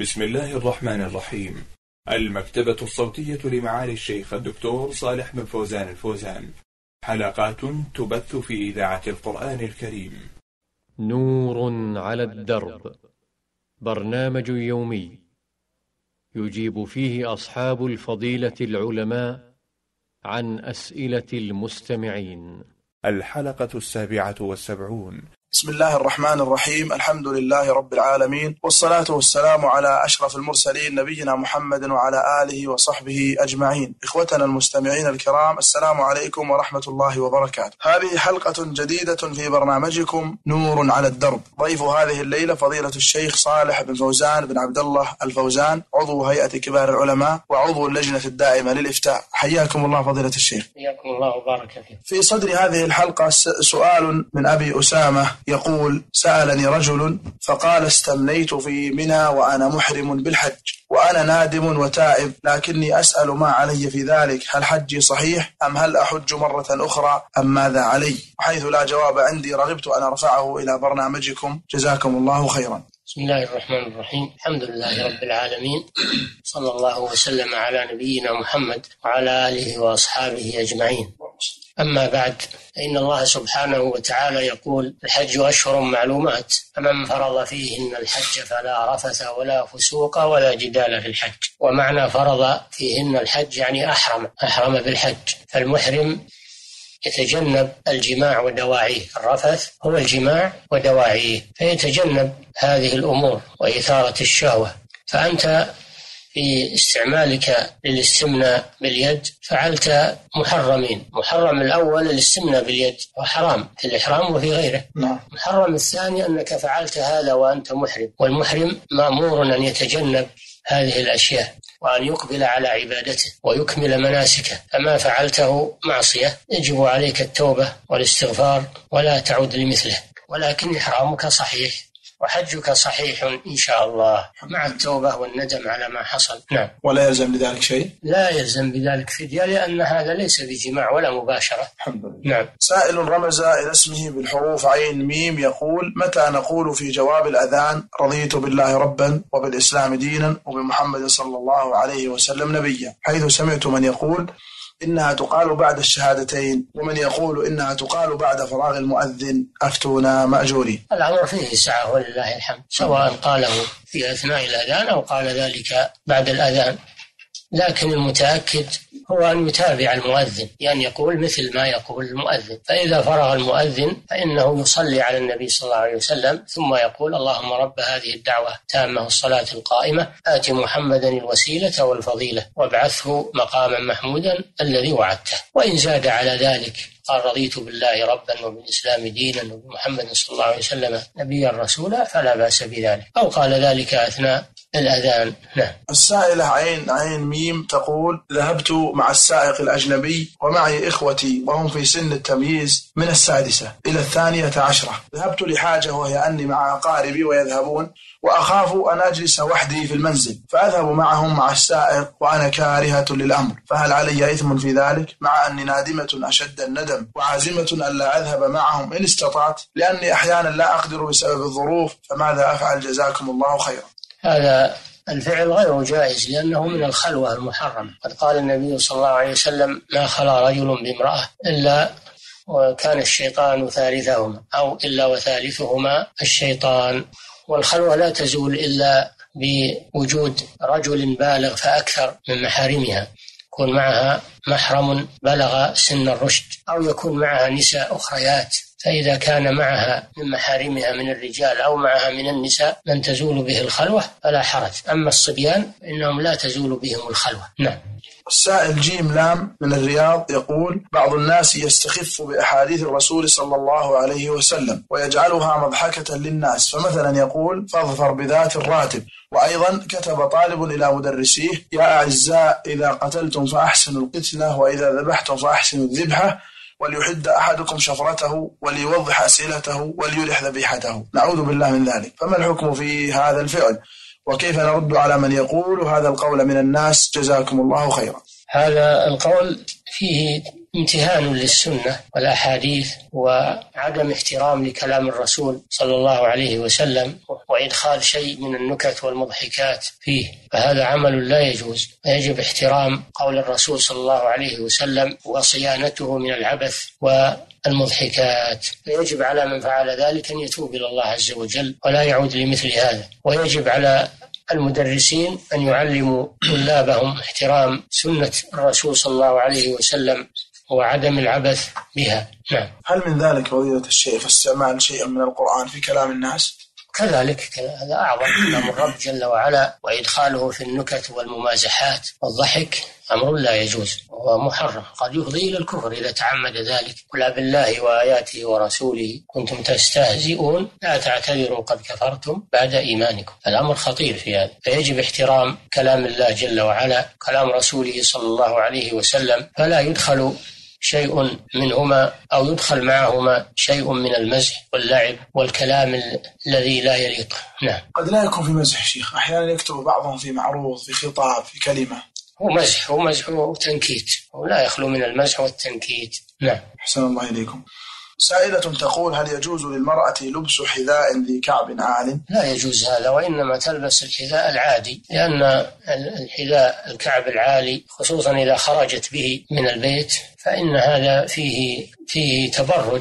بسم الله الرحمن الرحيم. المكتبة الصوتية لمعالي الشيخ الدكتور صالح بن فوزان الفوزان، حلقات تبث في إذاعة القرآن الكريم. نور على الدرب، برنامج يومي يجيب فيه أصحاب الفضيلة العلماء عن أسئلة المستمعين. الحلقة 77. بسم الله الرحمن الرحيم. الحمد لله رب العالمين، والصلاة والسلام على أشرف المرسلين نبينا محمد وعلى آله وصحبه أجمعين. إخوتنا المستمعين الكرام، السلام عليكم ورحمة الله وبركاته. هذه حلقة جديدة في برنامجكم نور على الدرب. ضيف هذه الليلة فضيلة الشيخ صالح بن فوزان بن عبد الله الفوزان، عضو هيئة كبار العلماء وعضو اللجنة الدائمة للإفتاء. حياكم الله فضيلة الشيخ. حياكم الله وبارك فيكم. في صدر هذه الحلقة سؤال من أبي أسامة يقول: سألني رجل فقال: استمنيت في منى وأنا محرم بالحج، وأنا نادم وتائب، لكني أسأل ما علي في ذلك، هل حجي صحيح أم هل أحج مرة أخرى أم ماذا علي؟ وحيث لا جواب عندي رغبت أن أرفعه إلى برنامجكم، جزاكم الله خيرا. بسم الله الرحمن الرحيم. الحمد لله رب العالمين، صلى الله وسلم على نبينا محمد وعلى آله وأصحابه أجمعين. أما بعد، فإن الله سبحانه وتعالى يقول: الحج أشهر معلومات، فمن فرض فيهن الحج فلا رفث ولا فسوق ولا جدال في الحج. ومعنى فرض فيهن الحج يعني أحرم بالحج. فالمحرم يتجنب الجماع ودواعيه. الرفث هو الجماع ودواعيه، فيتجنب هذه الأمور وإثارة الشهوة. فأنت في استعمالك للاستمناء باليد فعلت محرمين. محرم الأول الاستمناء باليد، وحرام في الإحرام وفي غيره. محرم الثاني أنك فعلت هذا وأنت محرم، والمحرم مأمور أن يتجنب هذه الأشياء وأن يقبل على عبادته ويكمل مناسكه. فما فعلته معصية يجب عليك التوبة والاستغفار ولا تعود لمثله، ولكن إحرامك صحيح وحجك صحيح إن شاء الله مع التوبة والندم على ما حصل. نعم. ولا يلزم بذلك شيء؟ لا يلزم بذلك فدية، لأن هذا ليس بجماع ولا مباشرة. الحمد لله. نعم. سائل رمز إلى اسمه بالحروف عين ميم يقول: متى نقول في جواب الأذان: رضيت بالله ربا وبالإسلام دينا وبمحمد صلى الله عليه وسلم نبيا؟ حيث سمعت من يقول إنها تقال بعد الشهادتين، ومن يقول إنها تقال بعد فراغ المؤذن، أفتونا مأجورين. الأمر فيه سعة ولله الحمد، سواء قاله في أثناء الأذان أو قال ذلك بعد الأذان، لكن المتأكد هو أن يتابع المؤذن، يعني يقول مثل ما يقول المؤذن. فإذا فرغ المؤذن فإنه يصلي على النبي صلى الله عليه وسلم، ثم يقول: اللهم رب هذه الدعوة تامة الصلاة القائمة آت محمدا الوسيلة والفضيلة وابعثه مقاما محمودا الذي وعدته. وإن زاد على ذلك قال: رضيت بالله ربا وبالإسلام دينا وبمحمد صلى الله عليه وسلم نبيا رسولا، فلا بأس بذلك، أو قال ذلك أثناء الأذان. نعم. السائلة عين ميم تقول: ذهبت مع السائق الأجنبي ومعي إخوتي وهم في سن التمييز من 6 إلى 12. ذهبت لحاجة وهي أني مع أقاربي ويذهبون، وأخاف أن أجلس وحدي في المنزل، فأذهب معهم مع السائق وأنا كارهة للأمر، فهل علي إثم في ذلك؟ مع أني نادمة أشد الندم وعازمة ألا أذهب معهم إن استطعت، لأني أحيانا لا أقدر بسبب الظروف، فماذا أفعل؟ جزاكم الله خيرا. هذا الفعل غير جائز، لأنه من الخلوة المحرمة. قد قال النبي صلى الله عليه وسلم: ما خلا رجل بامرأة إلا وكان الشيطان ثالثهما، أو إلا وثالثهما الشيطان. والخلوة لا تزول إلا بوجود رجل بالغ فأكثر من محارمها، يكون معها محرم بلغ سن الرشد، أو يكون معها نساء أخريات. فإذا كان معها من محارمها من الرجال أو معها من النساء من تزول به الخلوة فلا حرج. أما الصبيان فإنهم لا تزول بهم الخلوة. نعم. السائل جيم لام من الرياض يقول: بعض الناس يستخف بأحاديث الرسول صلى الله عليه وسلم ويجعلها مضحكة للناس، فمثلا يقول: فاظفر بذات الراتب. وأيضا كتب طالب إلى مدرسيه: يا أعزاء، إذا قتلتم فأحسنوا القتلة، وإذا ذبحتم فأحسنوا الذبحة، وليحد أحدكم شفرته، وليوضح أسئلته، وليرح ذبيحته. نعوذ بالله من ذلك. فما الحكم في هذا الفعل؟ وكيف نرد على من يقول هذا القول من الناس؟ جزاكم الله خيرا. هذا القول فيه امتهان للسنة والأحاديث وعدم احترام لكلام الرسول صلى الله عليه وسلم وإدخال شيء من النكت والمضحكات فيه، فهذا عمل لا يجوز. يجب احترام قول الرسول صلى الله عليه وسلم وصيانته من العبث والمضحكات، فيجب على من فعل ذلك أن يتوب إلى الله عز وجل ولا يعود لمثل هذا. ويجب على المدرسين أن يعلموا طلابهم احترام سنة الرسول صلى الله عليه وسلم وعدم العبث بها. نعم. هل من ذلك فضيلة الشيخ استعمال شيء من القرآن في كلام الناس؟ كذلك هذا أعظم كلام الرب جل وعلا، وإدخاله في النكت والممازحات والضحك أمر لا يجوز ومحرم، قد يفضي إلى الكفر إذا تعمد ذلك. قل بالله وآياته ورسوله كنتم تستهزئون لا تعتذروا قد كفرتم بعد إيمانكم. الأمر خطير في هذا، فيجب احترام كلام الله جل وعلا كلام رسوله صلى الله عليه وسلم، فلا يدخل شيء منهما أو يدخل معهما شيء من المزح واللعب والكلام الذي لا يليق. نعم. قد لا يكون في مزح شيخ، أحيانا يكتب بعضهم في معروض في خطاب في كلمة، هو مزح وتنكيت، ولا يخلو من المزح والتنكيت. نعم. أحسن الله إليكم. سائلة تقول: هل يجوز للمرأة لبس حذاء ذي كعب عال؟ لا يجوز هذا، وإنما تلبس الحذاء العادي، لأن الحذاء الكعب العالي خصوصا إذا خرجت به من البيت فإن هذا فيه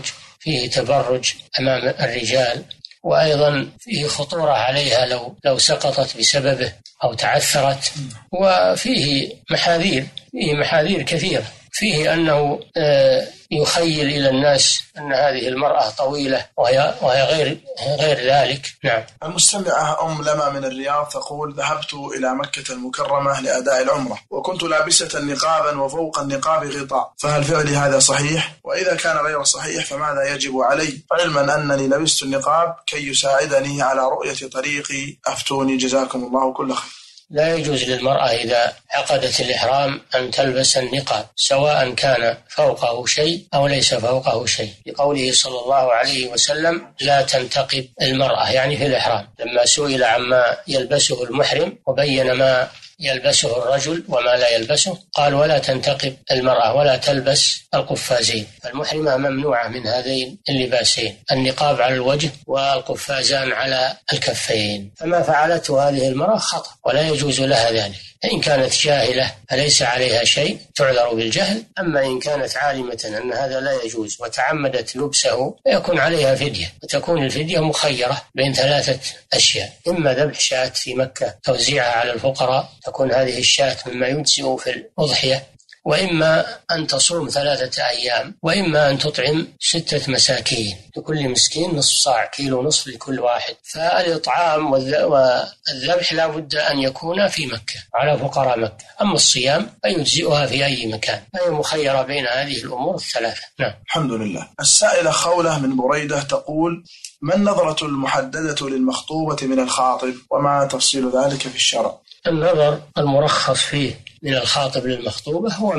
تبرج أمام الرجال، وأيضا فيه خطورة عليها لو سقطت بسببه أو تعثرت، وفيه محاذير كثيرة. فيه أنه يخيل إلى الناس أن هذه المرأة طويلة وهي غير ذلك. نعم. المستمعة لما من الرياض تقول: ذهبت إلى مكة المكرمة لأداء العمرة وكنت لابسة نقابا وفوق النقاب غطاء، فهل فعلي هذا صحيح؟ وإذا كان غير صحيح فماذا يجب علي، علما أنني لبست النقاب كي يساعدني على رؤية طريقي؟ أفتوني جزاكم الله كل خير. لا يجوز للمرأة إذا عقدت الإحرام أن تلبس النقاب، سواء كان فوقه شيء أو ليس فوقه شيء، لقوله صلى الله عليه وسلم: لا تنتقب المرأة، يعني في الإحرام. لما سئل عما يلبسه المحرم وبين ما يلبسه الرجل وما لا يلبسه، قال: ولا تنتقب المرأة ولا تلبس القفازين. المحرمة ممنوعة من هذين اللباسين، النقاب على الوجه والقفازان على الكفين، فما فعلته هذه المرأة خطأ ولا يجوز لها ذلك. إن كانت جاهلة فليس عليها شيء، تعذر بالجهل. أما إن كانت عالمة أن هذا لا يجوز وتعمدت لبسه يكون عليها فدية، وتكون الفدية مخيرة بين 3 أشياء: إما ذبح شاة في مكة توزيعها على الفقراء، تكون هذه الشاة مما يجزئ في الأضحية، وإما أن تصوم 3 أيام، وإما أن تطعم 6 مساكين، لكل مسكين نصف صاع، كيلو نصف لكل واحد. فالإطعام والذبح لا بد أن يكون في مكة على فقراء مكة. أما الصيام فيجزئها في أي مكان، فهي مخيرة بين هذه الأمور ال3. نعم. الحمد لله. السائلة خولة من بريدة تقول: ما النظرة المحددة للمخطوبة من الخاطب، وما تفصيل ذلك في الشرع؟ النظر المرخص فيه من الخاطب للمخطوبة هو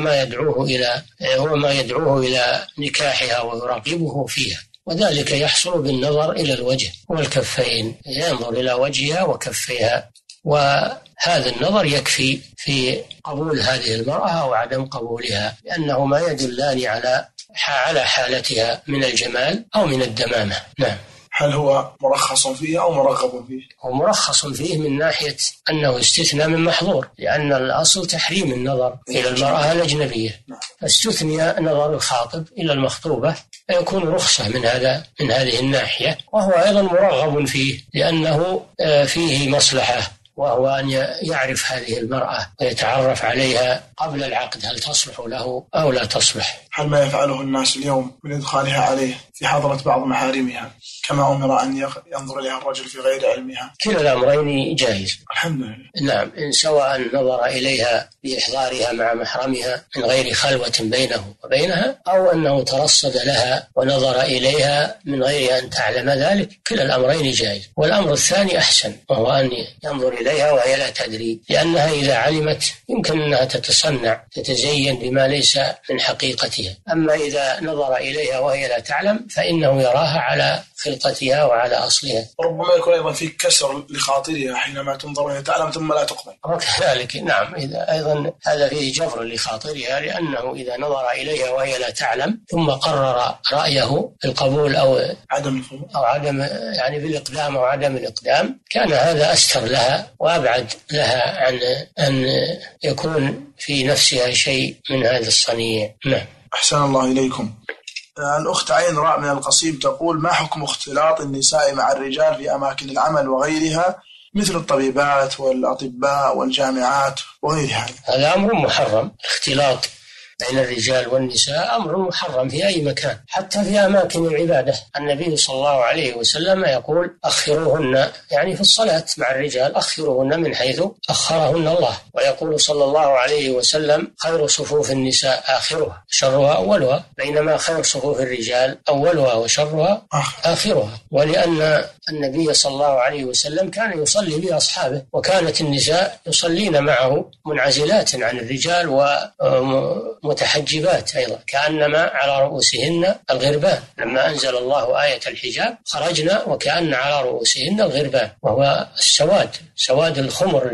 ما يدعوه إلى نكاحها ويرغبه فيها، وذلك يحصل بالنظر إلى الوجه والكفين، ينظر إلى وجهها وكفيها، وهذا النظر يكفي في قبول هذه المرأة أو عدم قبولها، لأنهما يدلان على حالتها من الجمال أو من الدمامة. نعم. هل هو مرخص فيه أو مرغب فيه؟ هو مرخص فيه من ناحية أنه استثنى من محظور، لأن الأصل تحريم النظر إلى المرأة الأجنبية، فاستثني نظر الخاطب إلى المخطوبة، فيكون رخصة من هذه الناحية، وهو أيضا مرغب فيه لأنه فيه مصلحة، وهو أن يعرف هذه المرأة ويتعرف عليها قبل العقد، هل تصلح له أو لا تصلح. هل ما يفعله الناس اليوم من إدخالها عليه في حضرة بعض محارمها كما أمر أن ينظر إليها الرجل في غير علمها؟ كلا الأمرين جائز. الحمد لله. نعم، إن سواء نظر إليها بإحضارها مع محرمها من غير خلوة بينه وبينها، أو أنه ترصد لها ونظر إليها من غير أن تعلم ذلك، كلا الأمرين جائز. والأمر الثاني أحسن، وهو أن ينظر إليها وهي لا تدري، لأنها إذا علمت يمكن أنها تتصنع تتزين بما ليس من حقيقتها. أما إذا نظر إليها وهي لا تعلم فإنه يراها على خلقتها وعلى أصلها. ربما يكون أيضا في كسر لخاطرها حينما تنظر وهي تعلم ثم لا تقبل. وكذلك نعم، إذا أيضا هذا فيه جبر لخاطرها، لأنه إذا نظر إليها وهي لا تعلم ثم قرر رأيه القبول أو عدم يعني بالإقدام أو عدم الإقدام، كان هذا أستر لها وأبعد لها عن أن يكون في نفسها شيء من هذا الصنيع. نعم. أحسن الله إليكم. الأخت عين راء من القصيم تقول: ما حكم اختلاط النساء مع الرجال في أماكن العمل وغيرها مثل الطبيبات والأطباء والجامعات وغيرها؟ هذا أمر محرم. اختلاط بين الرجال والنساء أمر محرم في أي مكان، حتى في أماكن العبادة. النبي صلى الله عليه وسلم يقول: أخروهن، يعني في الصلاة مع الرجال أخروهن من حيث أخرهن الله. ويقول صلى الله عليه وسلم: خير صفوف النساء آخرها شرها أولها، بينما خير صفوف الرجال أولها وشرها آخرها. ولأن النبي صلى الله عليه وسلم كان يصلي بأصحابه، وكانت النساء يصلين معه منعزلات عن الرجال ومتحجبات أيضا، كأنما على رؤوسهن الغربان. لما أنزل الله آية الحجاب خرجنا وكأن على رؤوسهن الغربان، وهو السواد، سواد الخمر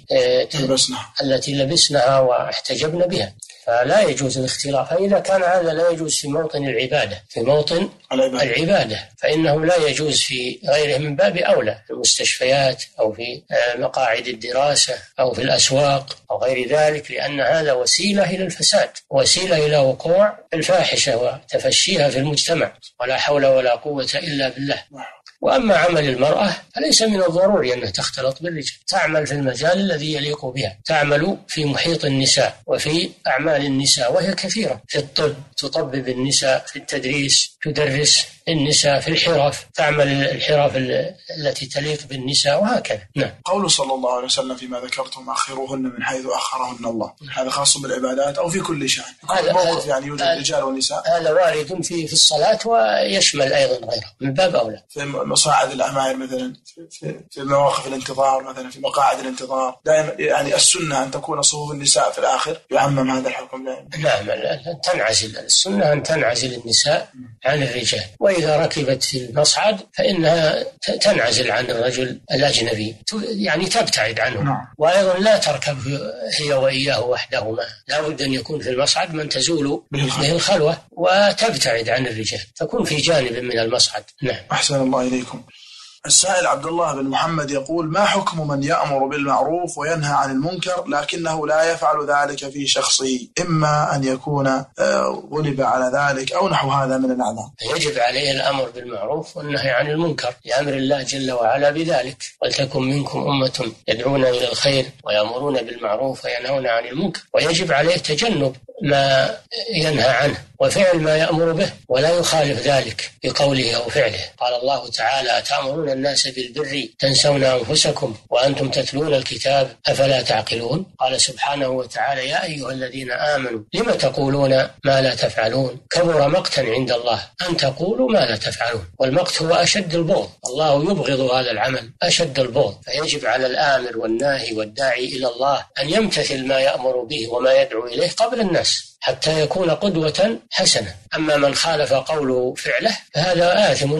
التي لبسناها واحتجبنا بها. فلا يجوز الاختلاط. فإذا كان هذا لا يجوز في موطن العبادة، في موطن العبادة، فإنه لا يجوز في غيره من باب أولى، في المستشفيات أو في مقاعد الدراسة أو في الأسواق أو غير ذلك، لأن هذا وسيلة إلى الفساد، وسيلة إلى وقوع الفاحشة وتفشيها في المجتمع، ولا حول ولا قوة إلا بالله. وأما عمل المرأة فليس من الضروري أنها تختلط بالرجال، تعمل في المجال الذي يليق بها، تعمل في محيط النساء وفي أعمال النساء، وهي كثيرة، في الطب تطبب النساء، في التدريس تدرس النساء، في الحرف تعمل الحرف التي تليق بالنساء، وهكذا. نعم. قول صلى الله عليه وسلم فيما ذكرتم: أخروهن من حيث أخرهن الله، هذا خاص بالعبادات أو في كل شان؟ كل موقف يعني يوجد رجال ونساء. هذا وارد في الصلاة ويشمل أيضا غيره من باب أولى. في مصاعد الأعمال مثلا، في مواقف الانتظار مثلا، في مقاعد الانتظار دائما يعني السنة أن تكون صفوف النساء في الآخر، يعمم هذا الحكم دائما. نعم، تنعزل السنة أن تنعزل النساء عن الرجال، وإذا ركبت في المصعد فإنها تنعزل عن الرجل الأجنبي، يعني تبتعد عنه. نعم. وأيضا لا تركب هي وإياه وحدهما، لا بد أن يكون في المصعد من تزول به الخلوة وتبتعد عن الرجال، تكون في جانب من المصعد. نعم. أحسن الله إليكم. السائل عبد الله بن محمد يقول: ما حكم من يأمر بالمعروف وينهى عن المنكر لكنه لا يفعل ذلك في شخصه، إما أن يكون غلب على ذلك أو نحو هذا من الأعذار؟ يجب عليه الأمر بالمعروف والنهي عن المنكر لأمر الله جل وعلا بذلك: ولتكن منكم أمة يدعون إلى الخير ويأمرون بالمعروف وينهون عن المنكر. ويجب عليه تجنب ما ينهى عنه وفعل ما يأمر به، ولا يخالف ذلك بقوله أو فعله. قال الله تعالى: أتأمرون الناس بالبر تنسون أنفسكم وأنتم تتلون الكتاب أفلا تعقلون. قال سبحانه وتعالى: يا أيها الذين آمنوا لم تقولون ما لا تفعلون كبر مقتا عند الله أن تقولوا ما لا تفعلون. والمقت هو أشد البغض، الله يبغض هذا العمل أشد البغض. فيجب على الآمر والناهي والداعي إلى الله أن يمتثل ما يأمر به وما يدعو إليه قبل الناس حتى يكون قدوة حسنة. أما من خالف قوله فعله فهذا آثم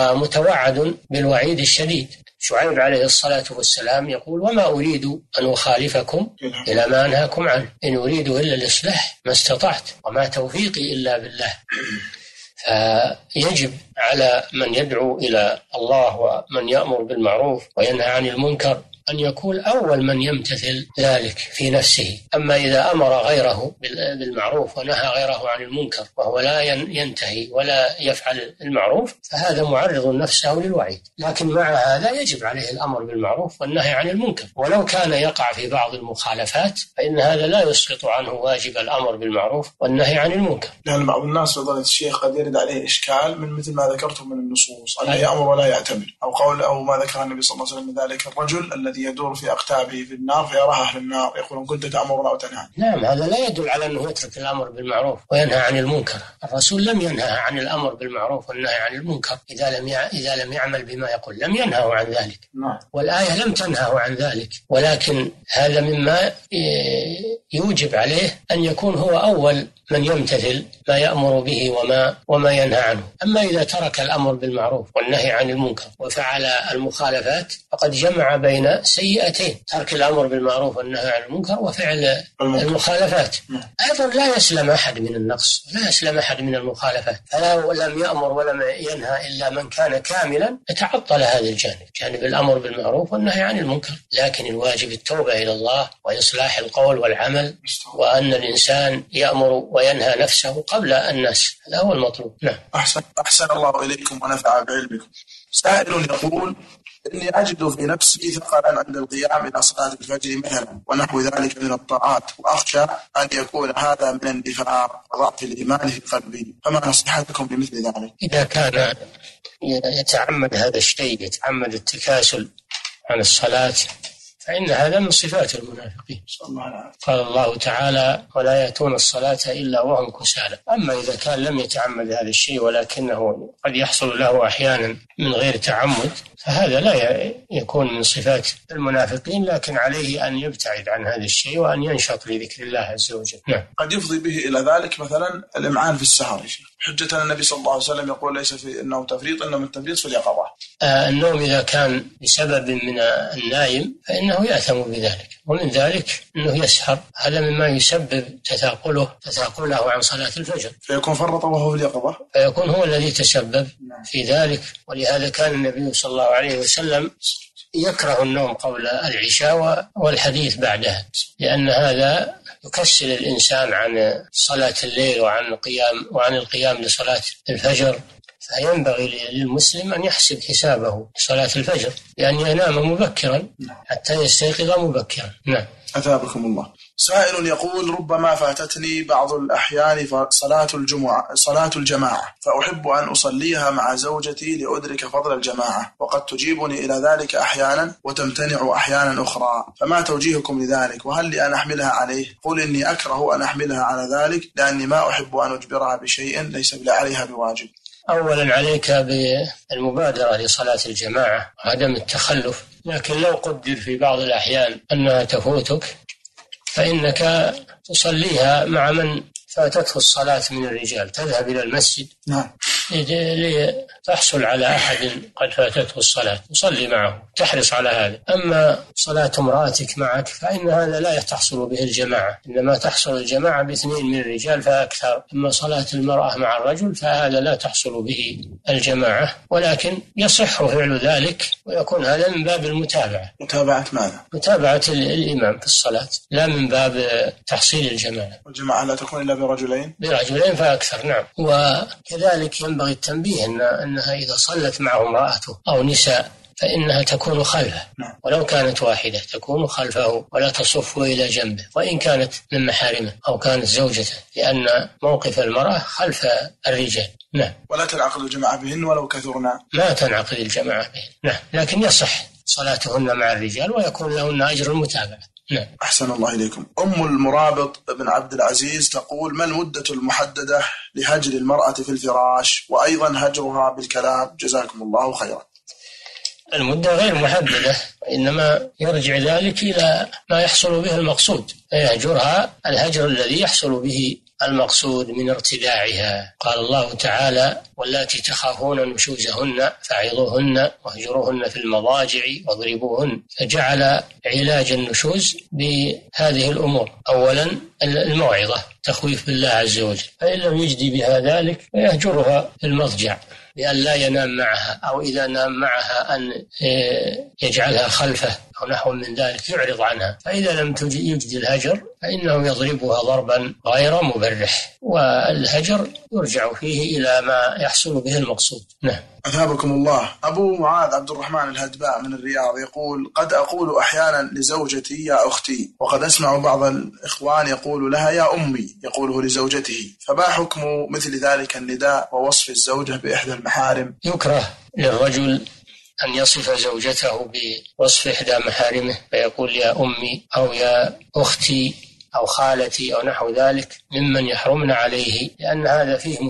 ومتوعد بالوعيد الشديد. شعيب عليه الصلاة والسلام يقول: وما أريد أن أخالفكم إلى ما أنهاكم عنه، إن أريد إلا الإصلاح ما استطعت وما توفيقي إلا بالله. فيجب على من يدعو إلى الله ومن يأمر بالمعروف وينهى عن المنكر أن يكون أول من يمتثل ذلك في نفسه. أما إذا أمر غيره بالمعروف ونهى غيره عن المنكر وهو لا ينتهي ولا يفعل المعروف فهذا معرض نفسه للوعيد. لكن مع هذا يجب عليه الأمر بالمعروف والنهي عن المنكر، ولو كان يقع في بعض المخالفات فإن هذا لا يسقط عنه واجب الأمر بالمعروف والنهي عن المنكر. لأن بعض الناس فضيلة الشيخ قد يرد عليه إشكال من مثل ما ما ذكرتم من النصوص أنه يأمر ولا يأتمر، أو قول أو ما ذكر النبي صلى الله عليه وسلم من ذلك الرجل الذي يدور في أقتابه في النار فيراه أهل النار يقولون كنت تأمرنا وتنهى. نعم، هذا لا يدل على أنه يترك الأمر بالمعروف وينهى عن المنكر. الرسول لم ينهى عن الأمر بالمعروف والنهي عن المنكر إذا لم يعمل بما يقول، لم ينهه عن ذلك. والآية لم تنهه عن ذلك، ولكن هذا مما يوجب عليه أن يكون هو أول من يمتثل ما يأمر به وما ينهى عنه. أما إذا ترك الأمر بالمعروف والنهي عن المنكر وفعل المخالفات فقد جمع بين سيئتين، ترك الأمر بالمعروف والنهي عن المنكر وفعل المخالفات. أيضا لا يسلم أحد من النقص، لا يسلم أحد من المخالفات، فلو لم يأمر ولم ينهى إلا من كان كاملا يتعطل هذا الجانب، جانب الأمر بالمعروف والنهي عن المنكر. لكن الواجب التوبة إلى الله وإصلاح القول والعمل، وأن الإنسان يأمر وينهى نفسه قبل الناس، هذا هو المطلوب. نعم. أحسن الله إليكم ونفع بعلمكم. سائل يقول: إني أجد في نفسي ثقلا عند القيام إلى صلاة الفجر مثلا ونحو ذلك من الطاعات، وأخشى أن يكون هذا من النفاق وضعف الإيمان في قلبي، فما نصيحتكم بمثل ذلك؟ إذا كان يتعمد هذا الشيء، يتعمد التكاسل عن الصلاة، فإن هذا من صفات المنافقين. قال الله تعالى: ولا يأتون الصلاة إلا وهم كسالى. أما إذا كان لم يتعمد هذا الشيء ولكنه قد يحصل له أحيانا من غير تعمد، فهذا لا يكون من صفات المنافقين، لكن عليه أن يبتعد عن هذا الشيء وأن ينشط لذكر الله عز وجل. نعم. قد يفضي به إلى ذلك مثلا الإمعان في السهر، حجة النبي صلى الله عليه وسلم يقول: ليس في إنه تفريط، إنه من التفريط في اليقظة. النوم إذا كان بسبب من النايم فإنه يأثم بذلك، ومن ذلك أنه يسهر، هذا مما يسبب تثاقله عن صلاة الفجر، فيكون فرط وهو في اليقظة، فيكون هو الذي تسبب في ذلك. ولهذا كان النبي صلى الله عليه وسلم يكره النوم قبل العشاء والحديث بعدها، لأن هذا يكسل الإنسان عن صلاة الليل وعن القيام لصلاة الفجر. فينبغي للمسلم أن يحسب حسابه لصلاة الفجر، لأن ينام مبكرا حتى يستيقظ مبكرا. نعم. أثابكم الله. سائل يقول: ربما فاتتني بعض الأحيان صلاة الجماعة، فأحب أن أصليها مع زوجتي لأدرك فضل الجماعة، وقد تجيبني إلى ذلك أحيانا وتمتنع أحيانا أخرى، فما توجيهكم لذلك؟ وهل لي أن أحملها عليه؟ قل إني أكره أن أحملها على ذلك، لأني ما أحب أن أجبرها بشيء ليس عليها بواجب. أولا عليك بالمبادرة لصلاة الجماعة وعدم التخلف، لكن لو قدر في بعض الأحيان أنها تفوتك فإنك تصليها مع من فاتته الصلاة من الرجال، تذهب إلى المسجد لتحصل على أحد قد فاتته الصلاة، تصلي معه، تحرص على هذا. أما صلاة امرأتك معك فإن هذا لا تحصل به الجماعة، إنما تحصل الجماعة باثنين من الرجال فأكثر. أما صلاة المرأة مع الرجل فهذا لا تحصل به الجماعة، ولكن يصح فعل ذلك، ويكون هذا من باب المتابعة. متابعة ماذا؟ متابعة الإمام في الصلاة، لا من باب تحصيل الجماعة. والجماعة لا تكون إلا برجلين فأكثر. نعم. وكذلك ينبغي التنبيه أنها إذا صلت معه امرأته أو نساء فإنها تكون خلفه، ولو كانت واحدة تكون خلفه ولا تصف إلى جنبه، وإن كانت من محارمه أو كانت زوجته، لأن موقف المرأة خلف الرجال. نعم. ولا تنعقد الجماعة بهن ولو كثرنا. لا تنعقد الجماعة بهن. نعم. لكن يصح صلاتهن مع الرجال ويكون لهن أجر المتابعة. نعم. أحسن الله إليكم. أم المرابط بن عبد العزيز تقول: ما المدة المحددة لهجر المرأة في الفراش، وأيضا هجرها بالكلام؟ جزاكم الله خيرا. المدة غير محددة، إنما يرجع ذلك إلى ما يحصل به المقصود، فيهجرها الهجر الذي يحصل به المقصود من ارتداعها. قال الله تعالى: واللاتي تخافون نشوزهن فعظوهن واهجروهن في المضاجع واضربوهن. فجعل علاج النشوز بهذه الأمور: أولا الموعظة، تخويف بالله عز وجل، فإن لم يجدي بها ذلك فيهجرها في المضجع بأن لا ينام معها، أو إذا نام معها أن يجعلها خلفه أو نحو من ذلك، يعرض عنها. فإذا لم يجد الهجر فإنه يضربها ضربا غير مبرح، والهجر يرجع فيه إلى ما يحصل به المقصود. نعم. أثابكم الله. أبو معاذ عبد الرحمن الهدباء من الرياض يقول: قد أقول أحيانا لزوجتي يا أختي، وقد أسمع بعض الإخوان يقول لها يا أمي، يقوله لزوجته، فما حكم مثل ذلك النداء ووصف الزوجة بإحدى المحارم؟ يكره للرجل أن يصف زوجته بوصف إحدى محارمه فيقول يا أمي أو يا أختي أو خالتي أو نحو ذلك ممن يحرمن عليه، لأن هذا فيه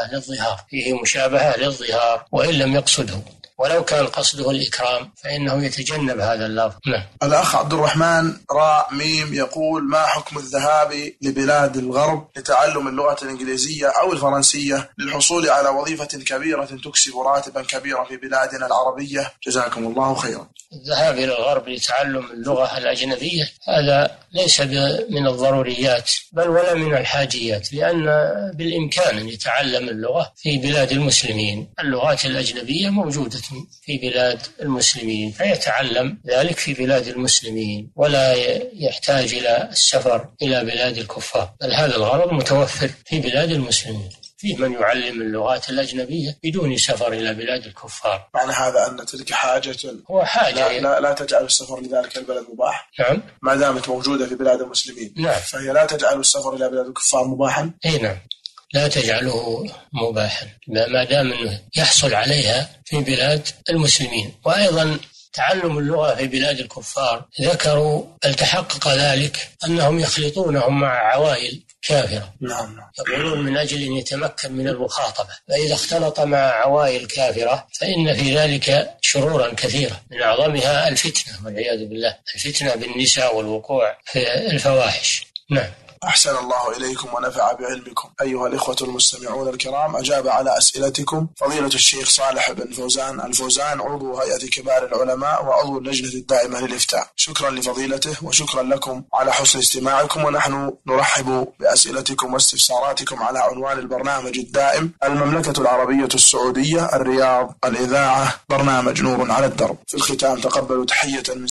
مشابهة للظهار وإن لم يقصده، ولو كان قصده الإكرام فإنه يتجنب هذا اللفظ. الأخ عبد الرحمن راء ميم يقول: ما حكم الذهاب لبلاد الغرب لتعلم اللغة الإنجليزية أو الفرنسية للحصول على وظيفة كبيرة تكسب راتبا كبيرا في بلادنا العربية؟ جزاكم الله خيرا. الذهاب إلى الغرب لتعلم اللغة الأجنبية هذا ليس من الضروريات بل ولا من الحاجيات، لأن بالإمكان أن يتعلم اللغة في بلاد المسلمين. اللغات الأجنبية موجودة في بلاد المسلمين فيتعلم ذلك في بلاد المسلمين ولا يحتاج إلى السفر إلى بلاد الكفار، بل هذا الغرض متوفر في بلاد المسلمين. فيه من يعلم اللغات الأجنبية بدون سفر إلى بلاد الكفار. معنى هذا أن تلك حاجة هو حاجة لا تجعل السفر لذلك البلد مباح. نعم. ما دامت موجودة في بلاد المسلمين. نعم. فهي لا تجعل السفر إلى بلاد الكفار مباحا. أي نعم، لا تجعله مباحا ما دام أنه يحصل عليها في بلاد المسلمين. وأيضا تعلم اللغة في بلاد الكفار ذكروا التحقق ذلك أنهم يخلطونهم مع عوائل كافرة. نعم. يقولون من أجل أن يتمكن من المخاطبة، فإذا اختلط مع عوائل كافرة فإن في ذلك شرورا كثيرة من أعظمها الفتنة والعياذ بالله، الفتنة بالنساء والوقوع في الفواحش. نعم. أحسن الله إليكم ونفع بعلمكم. أيها الإخوة المستمعون الكرام، أجاب على أسئلتكم فضيلة الشيخ صالح بن فوزان الفوزان، عضو هيئة كبار العلماء وعضو اللجنة الدائمة للإفتاء. شكرا لفضيلته وشكرا لكم على حسن استماعكم، ونحن نرحب بأسئلتكم واستفساراتكم على عنوان البرنامج الدائم: المملكة العربية السعودية، الرياض، الإذاعة، برنامج نور على الدرب. في الختام تقبلوا تحية من